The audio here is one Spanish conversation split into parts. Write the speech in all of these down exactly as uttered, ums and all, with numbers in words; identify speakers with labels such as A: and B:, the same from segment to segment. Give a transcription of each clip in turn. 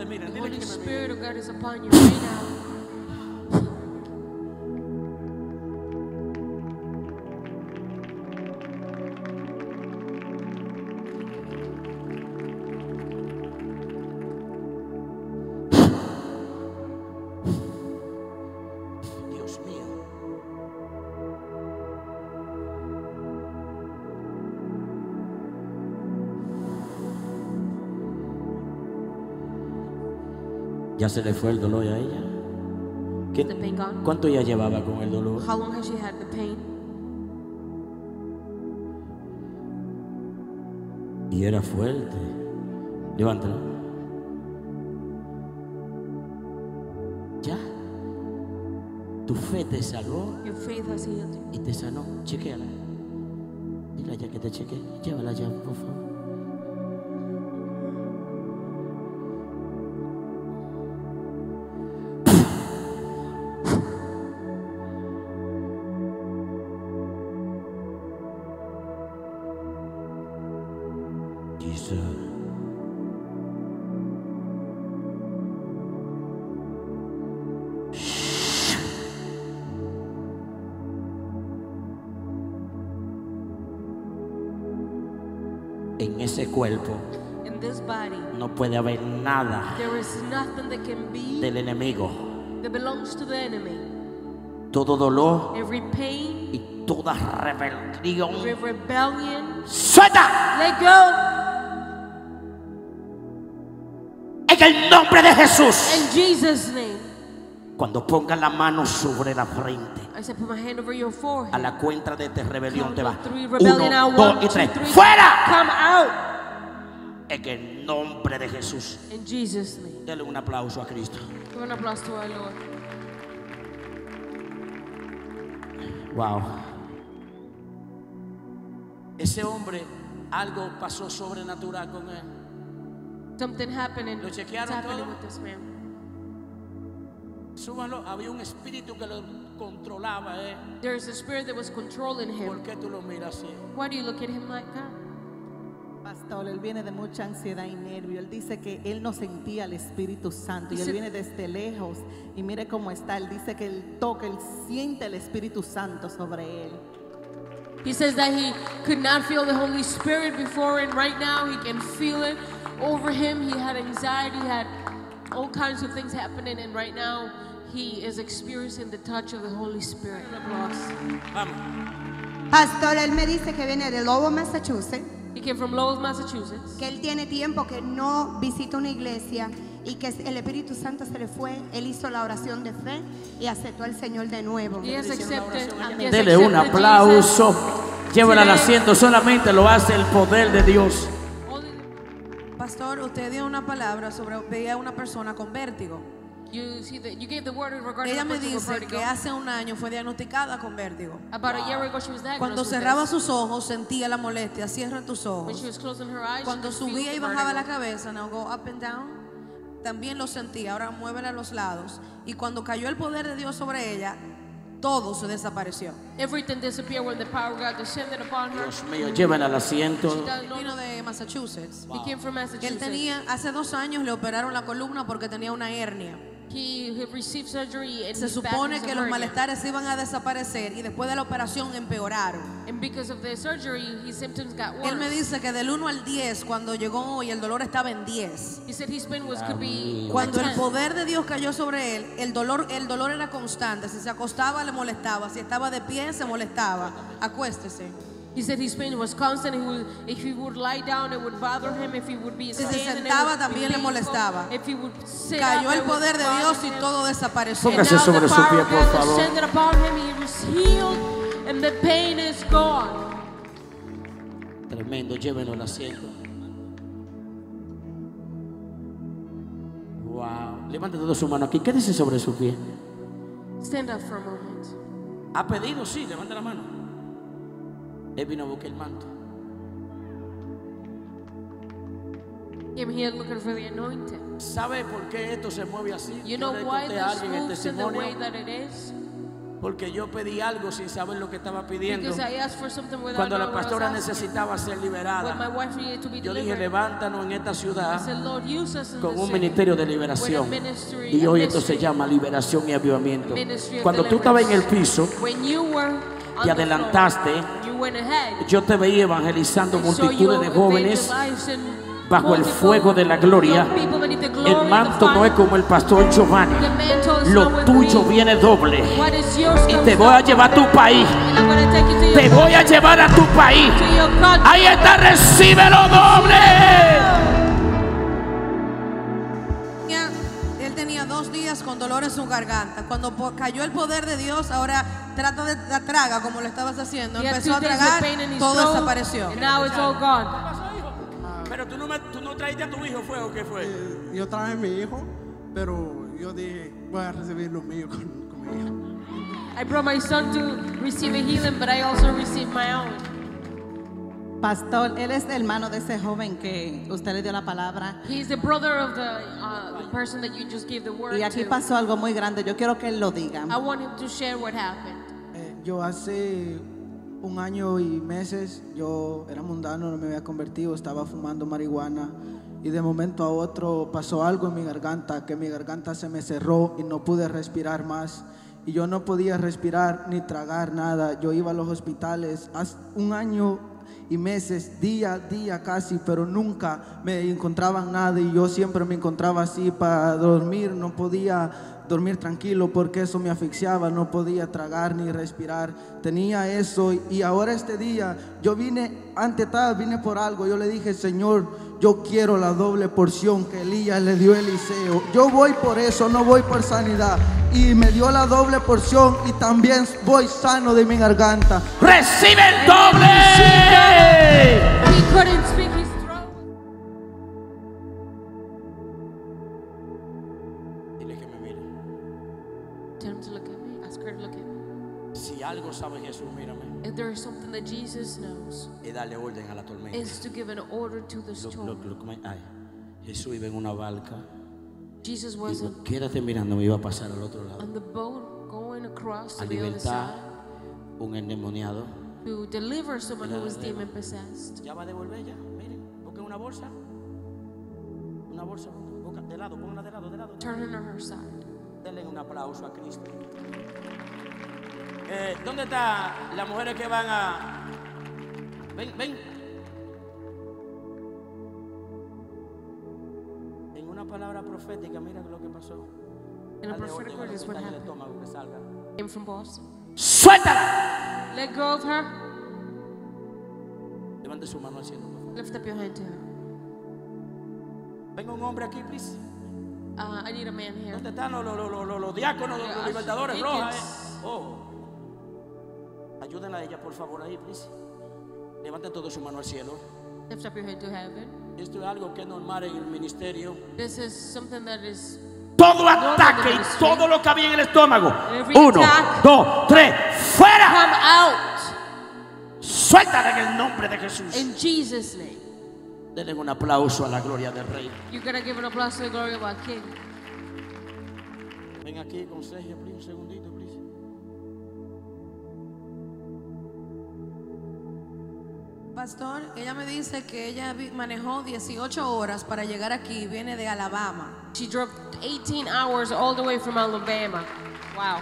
A: miren,
B: The
A: dile
B: Holy
A: que me
B: Spirit
A: miren.
B: of God is upon you right now.
A: Dios mío. Ya se le fue el dolor a ella. ¿Qué-
B: The pain gone?
A: ¿Cuánto ella llevaba con el dolor?
B: How long has she had the pain?
A: Y era fuerte. Levántalo. Ya. Tu fe te salvó
B: Your faith has healed you.
A: y te sanó. Chequéala. Dile ya que te chequee. Llévala ya, por favor. Jesus. En ese cuerpo
B: In this body,
A: no puede haber nada
B: there is nothing that can be
A: del enemigo.
B: that belongs to the enemy.
A: Todo dolor
B: Every pain,
A: y toda rebelión.
B: every rebellion,
A: ¡Suelta!
B: let go.
A: En el nombre de Jesús.
B: In Jesus' name.
A: Cuando ponga la mano sobre la frente,
B: I said, put my hand over your forehead.
A: a la cuenta de esta rebelión te va.
B: Count to three, rebellion out.
A: Uno, dos
B: One,
A: y
B: two,
A: tres.
B: three.
A: ¡Fuera!
B: Come out.
A: En el nombre de Jesús.
B: In Jesus' name.
A: Dele un aplauso a Cristo.
B: Give an applause to our Lord.
A: Wow. Ese hombre, algo pasó sobrenatural con él.
B: Something happening.
A: ¿Lo
B: What's
A: chequearon
B: happening
A: todo?
B: with this man?
A: Súbalo. Había un espíritu que lo controlaba, ¿eh?
B: There is a spirit that was controlling
A: ¿Por
B: him.
A: qué tú lo miras así?
B: Why do you look at him like that?
C: Pastor, él viene de mucha ansiedad y nervio. Él dice que él no sentía el Espíritu Santo y
B: Dice-
C: él viene desde lejos. Y mire cómo está. Él dice que él toca, él siente el Espíritu Santo sobre él.
B: He says that he could not feel the Holy Spirit before, and right now he can feel it over him. He had anxiety, he had all kinds of things happening, and right now he is experiencing the touch of the Holy Spirit. Applause.
A: Vamos.
D: Pastor, él me dice que viene de Lowell, Massachusetts,
B: He came from Lowell, Massachusetts.
D: que él tiene tiempo que no visita una iglesia y que el Espíritu Santo se le fue. Él hizo la oración de fe y aceptó al Señor de nuevo.
B: He has accepted. he has
A: Dele un
B: accepted
A: aplauso.
B: Jesus.
A: Llévala al
B: Today-
A: asiento. Solamente lo hace el poder de Dios.
E: Pastor, usted dio una palabra sobre veía a una persona con vértigo.
B: You see that you gave the word regarding
E: Ella
B: the
E: me
B: person with
E: dice
B: vertigo.
E: que hace un año fue diagnosticada con vértigo.
B: About a year ago she was diagnosed
E: Cuando
B: with
E: cerraba
B: this.
E: sus ojos sentía la molestia. Cierra tus
B: When
E: ojos.
B: she was closing her eyes,
E: Cuando
B: she could
E: subía y
B: feel the
E: bajaba la
B: vertigo.
E: cabeza, now go up and down, también lo sentía. Ahora muévela a los lados. Y cuando cayó el poder de Dios sobre ella, todo se desapareció.
B: Everything disappeared when the power of God descended upon her.
A: Dios mío, llévala al asiento.
B: She doesn't know-
E: Vino de Massachusetts.
B: He came from
E: Él
B: Massachusetts.
E: tenía, hace dos años le operaron la columna porque tenía una hernia.
B: He, he received surgery and
E: Se
B: his back
E: supone
B: was
E: que
B: a
E: los
B: hernia.
E: malestares iban a desaparecer y después de la operación empeoraron.
B: And because of the surgery, his symptoms got worse.
E: Él me dice que del uno al diez, cuando llegó hoy, el dolor estaba en diez.
B: He said his pain was could be
E: Cuando el
B: ten.
E: poder de Dios cayó sobre él, el dolor, el dolor era constante. Si se acostaba, le molestaba. Si estaba de pie, se molestaba. Acuéstese.
B: He said his pain was constant. He would, if he would lie down, it would bother him. If he would be
E: Si se
B: standing, it
E: sentaba,
B: would be
E: también le
B: painful.
E: molestaba.
B: If he would sit
E: Cayó
B: up,
E: el
B: it would
E: poder de
B: bother
E: Dios y
B: him.
E: todo desapareció.
B: And
A: Póngase
B: now
A: sobre
B: the
A: su
B: power
A: pie,
B: of
A: por
B: God
A: favor.
B: descended upon him. He was healed, and the pain is gone.
A: Tremendo, llévenlo al asiento. Wow. Levante toda su mano aquí. Quédese sobre su pie.
B: Stand up for a moment.
A: ¿Ha pedido? Sí, levante la mano. Él vino a buscar el manto.
B: Came here looking for the anointing.
A: ¿Sabe por qué esto se mueve así?
B: You
A: Yo
B: know
A: le
B: why
A: conté a
B: this
A: alguien el
B: moves in the way
A: testimonio.
B: that it is?
A: Porque yo pedí algo sin saber lo que estaba pidiendo.
B: Because I asked for something without
A: Cuando la
B: knowing what I
A: pastora
B: was asking.
A: necesitaba ser
B: When my
A: liberada,
B: wife needed to be
A: yo dije,
B: delivered,
A: levántanos en esta
B: I
A: ciudad
B: said, Lord, use us in
A: con
B: this
A: un
B: city
A: ministerio de
B: with a
A: liberación.
B: ministry,
A: Y
B: a
A: hoy esto
B: ministry,
A: se llama liberación y avivamiento.
B: ministry of
A: Cuando tú estabas en el
B: deliverance.
A: piso,
B: When you were on
A: te
B: the
A: adelantaste,
B: floor, you went ahead.
A: yo te veía evangelizando
B: I saw you
A: multitudes de jóvenes
B: evangelizing
A: bajo el
B: multiple
A: fuego de la gloria.
B: young people beneath the glory
A: El
B: of the
A: manto no es
B: fire.
A: como el pastor Giovanni.
B: The mantle is
A: Lo
B: not with
A: tuyo
B: me.
A: viene doble.
B: What is yours
A: Y
B: comes
A: te voy a
B: double.
A: llevar a tu país.
B: And I'm gonna take you to your
A: Te voy a
B: country,
A: llevar a tu país.
B: to your country.
A: Ahí está, recíbelo doble.
E: Tenía- Él tenía dos días con dolor en su garganta. Cuando po- cayó el poder de Dios, ahora trata de la traga como lo estabas haciendo.
B: He had
E: Empezó
B: two
E: a
B: days of
E: tragar,
B: pain in his
E: todo
B: throat,
E: desapareció.
B: and now it's all gone.
A: Pero tú no, me, tú no traíste a tu hijo, ¿fue o qué fue?
F: Eh, yo traje a mi hijo, pero yo dije, voy a recibir lo mío con, con mi hijo.
B: I brought my son to receive a healing, but I also received my own.
C: Pastor, él es el hermano de ese joven que usted le dio la palabra.
B: He's the brother of the, uh, the person that you just gave the word
C: Y aquí
B: to.
C: pasó algo muy grande. Yo quiero que él lo diga.
B: I want him to share what happened.
F: Eh, yo hace un año y meses, yo era mundano, no me había convertido, estaba fumando marihuana y de momento a otro pasó algo en mi garganta, que mi garganta se me cerró y no pude respirar más. Y yo no podía respirar ni tragar nada. Yo iba a los hospitales hace un año y meses, día a día casi, pero nunca me encontraban nada y yo siempre me encontraba así para dormir, no podía dormir tranquilo porque eso me asfixiaba, no podía tragar ni respirar, tenía eso. Y ahora este día yo vine, ante tal, vine por algo. Yo le dije, Señor, yo quiero la doble porción que Elías le dio a Eliseo. Yo voy por eso, no voy por sanidad. Y me dio la doble porción y también voy sano de mi garganta.
A: ¡Recibe el doble!
B: He couldn't speak his throat.
A: Dile que me mire.
B: Tell him to look at me. Ask her to look at me.
A: Si algo sabe Jesús, mírame,
B: If there is something that Jesus knows,
A: es darle orden a la tormenta.
B: is to give an order to the
A: Look,
B: storm.
A: look, look, my- ay. Jesús iba en una barca.
B: Jesus
A: Y
B: wasn't
A: dijo, quédate mirando, me iba a pasar al otro lado.
B: on the boat going across
A: A
B: to the other
A: libertar
B: side
A: un endemoniado.
B: to deliver someone who was demon possessed.
A: Ya va a devolver ya. Miren, busquen una bolsa. Una bolsa, busca, de lado, ponla de lado, de lado.
B: Turn her on her side.
A: Denle un aplauso a Cristo. Eh, ¿Dónde están las mujeres que van a... Ven, ven. En una palabra profética, mira lo que pasó.
B: In a
A: Dale
B: prophetic
A: orden
B: word
A: a
B: is
A: lo
B: what
A: que está en el
B: happened.
A: estómago, que salga.
B: Came from Boston.
A: ¡Suéltala!
B: Let go of her.
A: Levante su mano al cielo, por favor.
B: Lift up your hand to her.
A: Venga un hombre aquí, please.
B: Uh, I need a man here.
A: ¿Dónde están los, los, los, los, los diáconos, los, los libertadores
B: Deacons.
A: rojas? Eh? Oh. Ayúdenla a ella, por favor, ahí, please. Levanten todo su mano al cielo.
B: Lift up your hand to heaven.
A: Esto es algo que es normal en el ministerio.
B: This is something that is
A: Todo ataque y todo lo que había en el estómago.
B: Every
A: Uno,
B: attack.
A: dos, tres, fuera.
B: come out
A: Suéltala en el nombre de Jesús.
B: in Jesus' name.
A: Denle un aplauso a la gloria del Rey.
B: You're gonna give an applause to the glory of our King.
A: Ven aquí con Sergio, please, un segundito, please.
E: Pastor, ella me dice que ella vi- manejó dieciocho horas para llegar aquí, viene de Alabama.
B: She drove eighteen hours all the way from Alabama. Wow.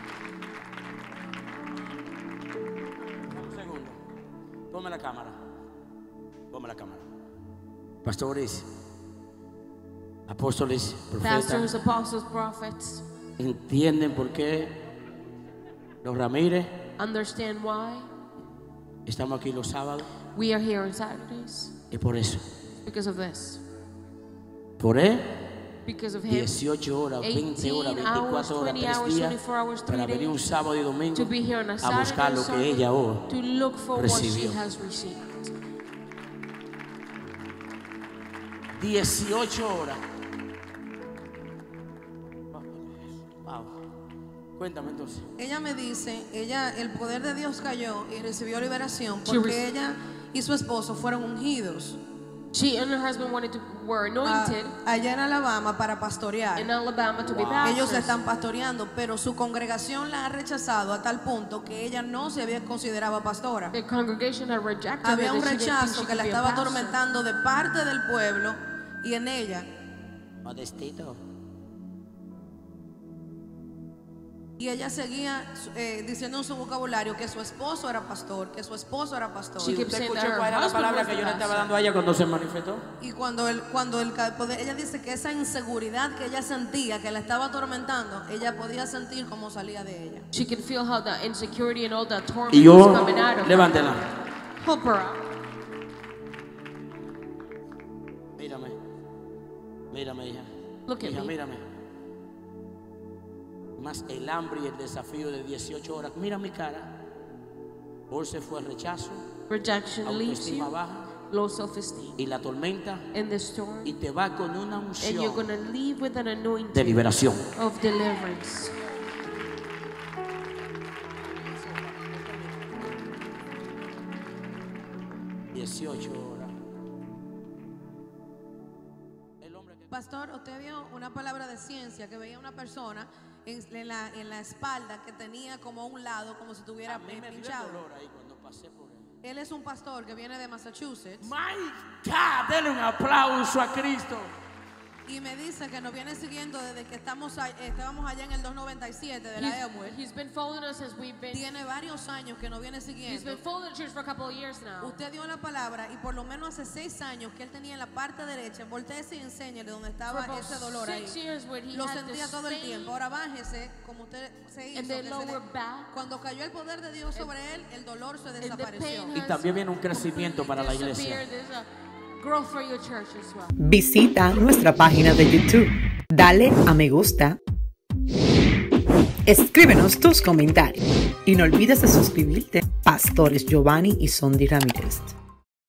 A: Un segundo. Ponme la cámara. Ponme la cámara. Pastores, apóstoles,
B: Pastors,
A: profetas,
B: apostles, prophets,
A: ¿entienden por qué los Ramírez
B: understand why
A: estamos aquí los sábados?
B: we are here on Saturdays?
A: Es por eso.
B: Because of this.
A: Por él,
B: Because of him.
A: dieciocho horas, veinte horas,
B: eighteen hours,
A: veinticuatro horas,
B: twenty
A: tres
B: hours,
A: días
B: twenty-four hours, three
A: para venir un
B: days,
A: sábado y domingo
B: to be here on a
A: a
B: Saturday
A: buscar lo
B: and
A: que
B: Sunday,
A: ella hoy
B: to look for what she
A: recibió.
B: has received.
A: dieciocho horas. Wow. Cuéntame entonces.
E: Ella me dice, ella, el poder de Dios cayó y recibió liberación
B: She
E: porque
B: rec-
E: ella y su esposo fueron ungidos.
B: She and her husband wanted to were
E: a-
B: anointed
E: allá en Alabama para pastorear.
B: in Alabama to be
E: Ellos
B: pastors.
E: están pastoreando, pero su congregación la ha rechazado a tal punto que ella no se había consideraba pastora.
B: The congregation had rejected her,
E: Había un
B: that she didn't think
E: rechazo
B: she
E: que la
B: could be a
E: estaba
B: pastor.
E: atormentando de parte del pueblo y en ella.
A: Modestito.
E: Y ella seguía eh, diciendo en su vocabulario que su esposo era pastor, que su esposo era pastor.
B: She kept
A: ¿Usted
B: saying that
A: escuchó
B: her
A: cuál era la
B: husband
A: palabra
B: was
A: que
B: the
A: yo le estaba
B: pastor.
A: dando a ella cuando se manifestó?
E: Y cuando el, cuando el ca- poder- ella dice que esa inseguridad que ella sentía, que la estaba atormentando, ella podía sentir cómo salía de ella.
B: She could feel how the insecurity and all that torment
A: Y yo,
B: was coming out of her.
A: levántela.
B: Help her out.
A: Mírame. Mírame, hija.
B: Look at
A: Hija,
B: me.
A: mírame. Más el hambre y el desafío de dieciocho horas. Mira mi cara. Hoy se fue el rechazo,
B: Rejection leaves
A: autoestima
B: you,
A: baja
B: low self-esteem,
A: y la tormenta.
B: in the storm,
A: Y te va con una
B: and you're
A: unción
B: gonna leave with an
A: de
B: anointing
A: liberación.
B: of deliverance.
A: dieciocho horas. El hombre que...
E: Pastor, usted vio una palabra de ciencia que veía una persona en, en la, en la espalda que tenía como un lado, como si tuviera
A: A mí me dio el
E: pinchado.
A: dolor ahí cuando pasé por él.
E: Él es un pastor que viene de Massachusetts
A: My God, denle un aplauso a Cristo.
E: y me dice que nos viene siguiendo desde que estamos a- estábamos allá en el dos noventa y siete de la
B: He's,
E: Elmwood.
B: he's been following us as we've been.
E: Tiene varios años que nos viene
B: He's
E: siguiendo.
B: been following the church for a couple of years now.
E: Usted dio la palabra y por lo menos hace seis años que él tenía en la parte derecha, volteese y enséñele donde
B: For
E: estaba
B: about
E: ese dolor ahí.
B: six years when he
E: Lo
B: had
E: sentía
B: this
E: todo el
B: pain
E: tiempo. Ahora bájese, como usted se hizo.
B: in the
E: que se le-
B: lower back.
E: cuando cayó el poder de Dios sobre él, el dolor se
B: And the
E: desapareció.
B: pain
A: Y
B: has
A: también viene un crecimiento para la iglesia.
B: disappeared. There's a growth for your church as well.
G: Visita nuestra página de YouTube. Dale a me gusta. Escríbenos tus comentarios. Y no olvides de suscribirte. Pastores Giovanni y Sondi Ramírez.